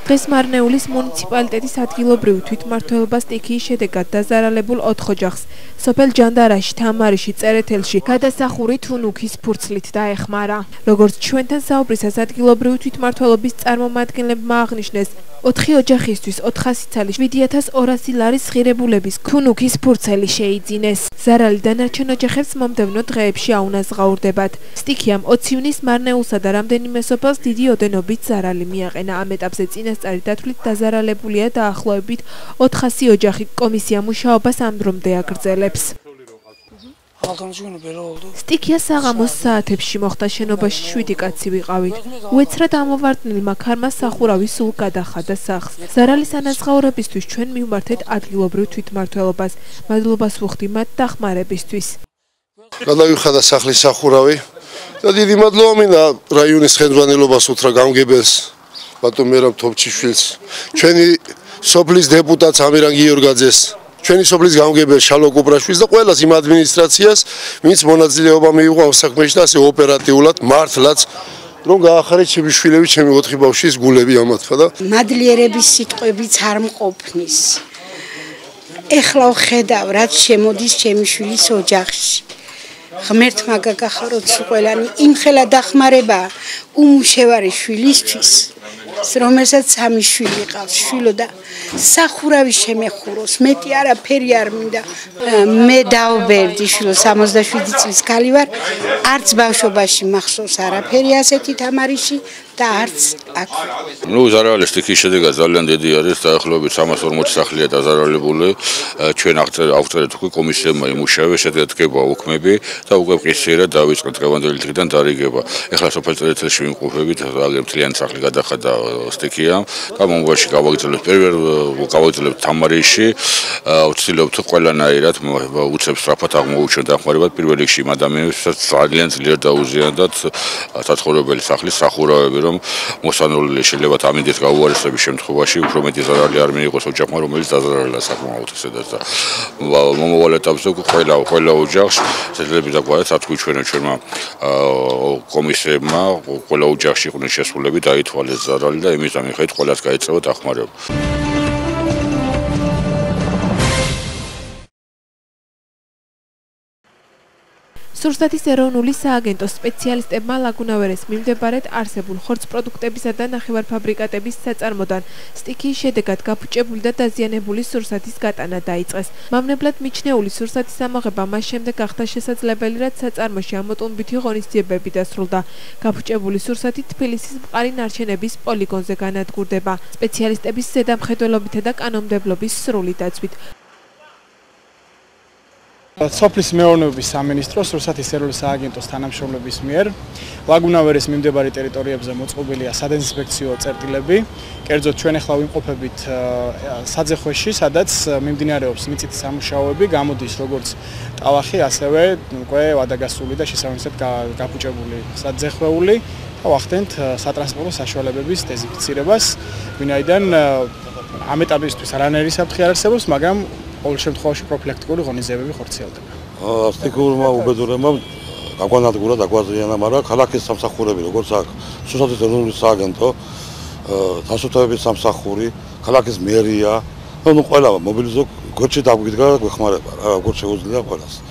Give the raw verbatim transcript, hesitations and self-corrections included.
დღეს მარნეულის მუნიციპალიტეტის ადგილობრივი თვითმმართველობა სტიქიის შედეგად დაზარალებულ ოთხ ოჯახს სოფელ ჯანდარაში, თამარიში, წერეთელში გადასახური თუნუქის ფურცლით დაეხმარა. როგორც ჩვენთან საუბრისას ადგილობრივი თვითმმართველობის წარმომადგენლებმა აღნიშნეს, ოთხი ოჯახისთვის ოთხასი ცალი შვიდი ათას ორასი ლარის ღირებულების თუნუქის ფურცელი შეიძინეს. ზარალი დანარჩენ ოჯახებს მომდევნო დღეებში აუნაზღაურდებათ. სტიქიამ ოცი ივნის მარნეულსა და რამდენიმე სოფელს დიდი ოდენობით ზარალი მიაყენა. ამ ეტაპზე წინასწარი დათვლით დაზარალებულია დაახლოებით ოთხასი ოჯახი. კომისია მუშაობას ამ დრომდე აგრძელებს. სტიქია საღამოს საათებში მოხდა, შენობაში შვიდი კაცი ვიყავით. უეცრად ამოვარდნილმა ქარმა სახურავი სულ გადახადა სახლს. ზარალის ანაზღაურებისთვის ჩვენ მივმართეთ ადგილობრივ თვითმმართველობას. მადლობას ვუხდი მათ დახმარებისთვის. გადავიხადა სახლის სახურავი და დიდი მადლობა მინდა რაიონის ხელმძღვანელობას უთხრა გამგებელს ბატონ მერაბ თოფჩიშვილს, ჩვენი სოფლის დეპუტატს ამირან გიორგაძეს, ჩვენი სოფლის გამგებელს შალო კუპრაშვილს და ყველას იმ ადმინისტრაციას, ვინც მონაწილეობა მიიღო ამ საქმეში და ასე ოპერატიულად მართლაც რომ გაახარეთ ჩემი შვილები, ჩემი ოთხი ბავშვის გულები ამათქა და მადლიერების სიტყვებიც არ მყოფნის. ეხლა ვხედავ რაც შემოდის ჩემი შვილის ოჯახში. ღმერთმა გაგახაროთ ყველანი, იმხელა დახმარება უმუშევარი შვილისთვის, რომელსაც სამი შვილი ყავს, შვილო და სახურავი შემეხუროს, მეტი არაფერი არ მინდა. მე დავბერდი შვილო, სამოცდაშვიდი წლის ქალი ვარ, არც ბავშვობაში მახსოვს არაფერი ასეთი თამარიში და არც აქ. ნუ ზარალი სტიქიის შედეგად ძალიან დიდი არის, დაახლოებით სამას ორმოცი სახლია დაზარალებული. ჩვენ ავწერეთ უკვე კომისიებმა იმუშავეს, შედეგად დგება უქმები და უკვე მყისიერად დავიწყეთ დღევანდელი დღიდან დარიგება. ეხლა სოფელ წერეთელში ვიმყოფებით, აგერ მთლიანი სახლი გადახადა სტიქიამ და მომავალში გავაგრძელებთ პირველ გავაგრძელებთ თამარიში, ვცდილობთ ყველანაირად უცებ სწრაფად აღმოუჩინოთ დახმარებად პირველ რიგში იმ ადამიანებსაც ძალიან ძლიერ დაუზიანდათ საცხოვრებელი სახლის სახურავები, რომ მოსანოლილი შეიძლება ამინდის გაუარესების შემთხვევაში უფრო მეტი ზარალი არ მიიღოს ოჯახმა, რომელიც დაზარალა საკმაოდ ისედაც და მომავალ ეტაპზე ყველა ყველა ოჯახს შეიძლება დაგვარეთ ათგვიჩვენოთ ჩვენმა კომისიებმა ყველა ოჯახში იყვნენ შესრულები, დაითვალეს ზარალი და იმის მიხედვით ყველას გაეწევა დახმარება. სურსათის ეროვნული სააგენტოს სპეციალისტებმა ლაგუნავერეს მიმდებარედ არსებულ ხორცპროდუქტებისა და ნახევარფაბრიკატების საწარმოდან სტიქიის შედეგად გაფუჭებული და დაზიანებული სურსათის გატანა დაიწყეს. მავნებლად მიჩნეული სურსათის ამოღება მას შემდეგ გახდა შესაძლებელი, რაც საწარმოში ამოტუნბითი ღონისძიებები დასრულდა. გაფუჭებული სურსათი თბილისის მყარი ნარჩენების პოლიგონზე განადგურდება. სპეციალისტების ზედამხედველობითა და კანონმდებლობის სრული დაცვით. სოფლის მეურნეობის სამინისტროს სურსათის ეროვნული სააგენტოს თანამშრომლების მიერ ლაგუნავერის მიმდებარე ტერიტორიებზე მოწყობილია სადეზინფექციო წერტილები. კერძოდ ჩვენ ახლა ვიმყოფებით საძეხვეში, სადაც მიმდინარეობს მიწითი სამუშაოები, გამოდის როგორც ტალახი, ასევე უკვე ვადაგასული და შესაბამისად გაფუჭებული საძეხვეული და ვახდენთ სატრანსპორტო საშუალებების დეზინფიცირებას, ვინაიდან ამ ეტაპისთვის არანაირი საფრთხე არ არსებობს, მაგრამ ყოველ შემთხვევაში პროფილაქტიკური ღონისძიებები ხორციელდება. სტიქიურმა უბედურებმა გაგვანადგურა და გაგვაზიანა, მაგრამ ქალაქის სამსახურები, როგორც აქ სურსათის ეროვნული სააგენტო, დასუფთავების სამსახური, ქალაქის მერია, ნუ ყველა მობილიზო გვერდში დაგვიდგა და გვეხმარება, როგორც შეუძლია ყველას.